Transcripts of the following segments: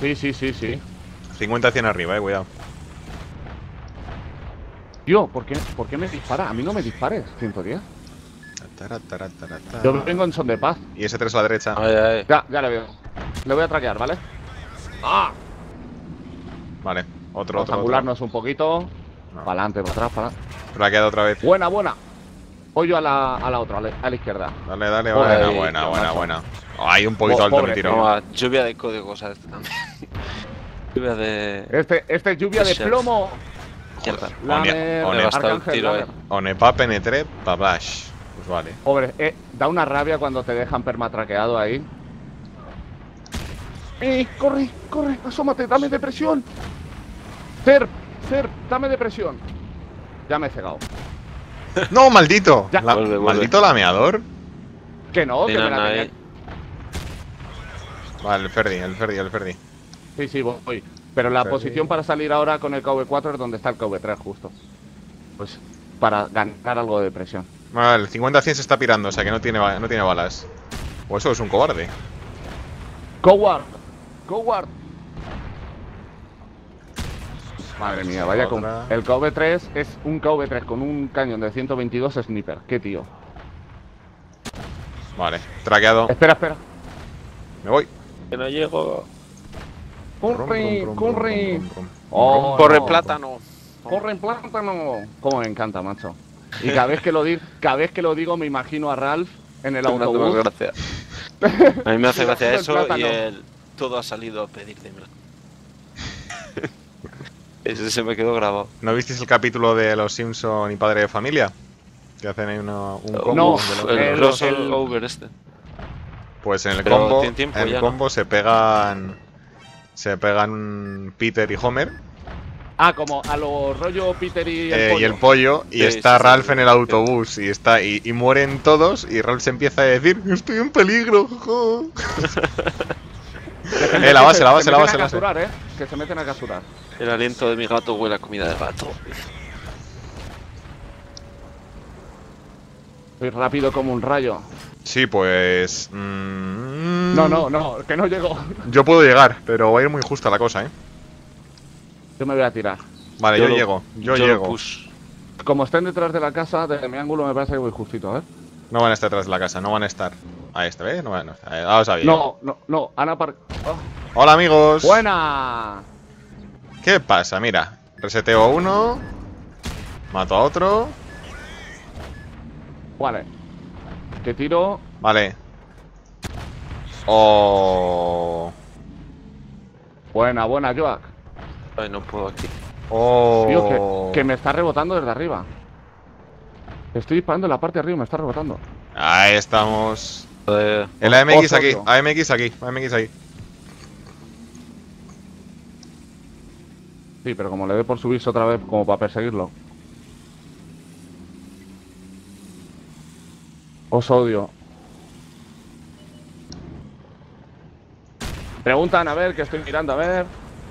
Sí, sí, sí, sí. 50-100 arriba, cuidado. Tío, ¿por qué me dispara? A mí no me dispares, 110. Yo vengo en son de paz. Y ese 3 a la derecha. Ay, ay. Ya le veo. Le voy a traquear, ¿vale? ¡Ah! Vale, otro. Vamos a angularnos un poquito. No. Para adelante, para atrás, para. Pero ha quedado otra vez. Buena, buena. Voy yo a la otra, a la izquierda. Dale, dale, Joder, buena. Hay un poquito alto me pobre, tiro. No, lluvia de códigos, ¿sabes? También. Lluvia de. Este es lluvia de Chef. plomo. Mierda. Lamer, One- Me ha bastado el Arcángel, tiro, Lamer. Onepa penetré, babash. Pues vale. Pobre, da una rabia cuando te dejan permatraqueado ahí. Corre, asómate, dame depresión. Cerp, dame depresión. Ya me he cegado. ¡No, maldito! Ya. Vuelve. ¿Maldito lameador? Que no, que me Tiran la ahí. tenía. Vale, el Ferdi. Sí, voy. Pero la posición para salir ahora con el KV4 es donde está el KV3 justo. Pues para ganar algo de presión. Vale, el 50-100 se está pirando, o sea que no tiene balas. O eso es un cobarde. Coward. Madre mía, vaya con... Otra. El KV3 es un KV3 con un cañón de 122 sniper. Qué tío. Vale, traqueado. Espera. Me voy. Que no llego. Corre. Rum. Oh, Corre no. plátano. Corre en plátano. Cómo me encanta, macho. Y cada vez que lo digo me imagino a Ralph en el No te autobús. hace gracia. A mí me hace gracia El eso plátano. y el todo ha salido a pedir de mí. Ese se me quedó grabado. ¿No visteis el capítulo de Los Simpson y Padre de Familia? Que hacen ahí un combo. No, de los- El crossover este. Pues en el Pero combo, tiene tiempo en el ya, combo se pegan Peter y Homer Ah, como a lo rollo Peter y el pollo. y el pollo y Sí, está sí, Ralph sí. en el autobús y mueren todos y Ralph se empieza a decir estoy en peligro. jo". La base. Capturar, que se meten a capturar. El aliento de mi gato huele a comida de gato. Soy rápido como un rayo. Sí, pues No, que no llego. yo puedo llegar, pero va a ir muy justa la cosa, Yo me voy a tirar. Vale, Yo yo lo- llego. Yo lo llego. push. Como estén detrás de la casa, desde mi ángulo me parece que voy justito, a ver. No van a estar detrás de la casa, no van a estar. Ahí está, ¿ves? No van a estar. Ahora sabía. No, Ana Park. Oh. Hola, amigos. ¡Buena! ¿Qué pasa? Mira, reseteo a uno. Mato a otro. Vale. Que tiro. Vale. Oh. Buena, Joak. Ay, no puedo aquí. Oh. Tío, que me está rebotando desde arriba. Estoy disparando en la parte de arriba, me está rebotando. Ahí estamos. Joder. El AMX aquí, Osorio. AMX aquí. Sí, pero como le dé por subirse otra vez, como para perseguirlo. Os odio. Preguntan, a ver, que estoy mirando, a ver.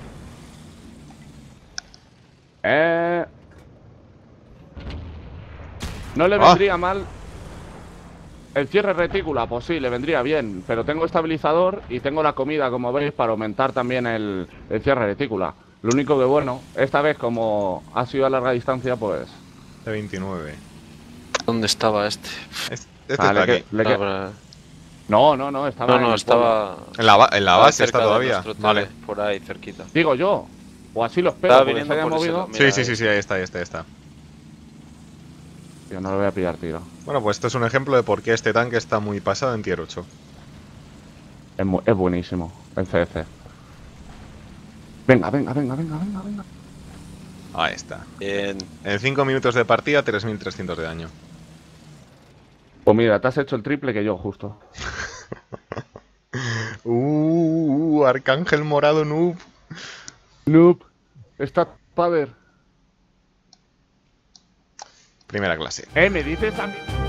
No le vendría mal el cierre retícula, pues sí, le vendría bien. Pero tengo estabilizador y tengo la comida, como veis, para aumentar también el cierre retícula. Lo único que, bueno, esta vez como ha sido a larga distancia, pues... De 29. ¿Dónde estaba este? Este Ah, está aquí. No, estaba en el estaba. En la base cerca está de todavía. nuestro tele, Vale. Por ahí, cerquita. pollo. Digo yo, o así lo espero, Estaba porque se viniendo haya por ese movido. lado. Mira Sí, ahí está. Yo no lo voy a pillar, tío. Bueno, pues esto es un ejemplo de por qué este tanque está muy pasado en tier 8. Es buenísimo, el CS. Venga. Ahí está. En... En 5 minutos de partida, 3300 de daño. Pues mira, te has hecho el triple que yo, justo. Arcángel morado noob. Noob. Está padre. Primera clase. Me dices a mí.